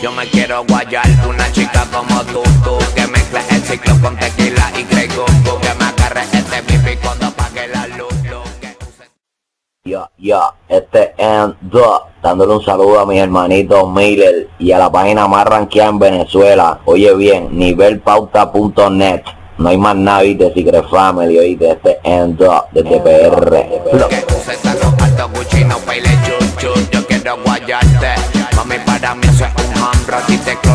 Yo me quiero guayar, una chica como tú que mezcla el ciclo con tequila y Grey Goku, que me agarre este pipi cuando apague la luz. Este es dándole un saludo a mis hermanitos Miller y a la página más rankeada en Venezuela. Oye bien, nivelpauta.net. No hay más nada, ¿viste? Secret Family, ¿oíste? Este es desde PR. Que uses los altos Gucci, no baile chut chut. Yo quiero guayarte, mami, para mí eso es un hambre. A ti te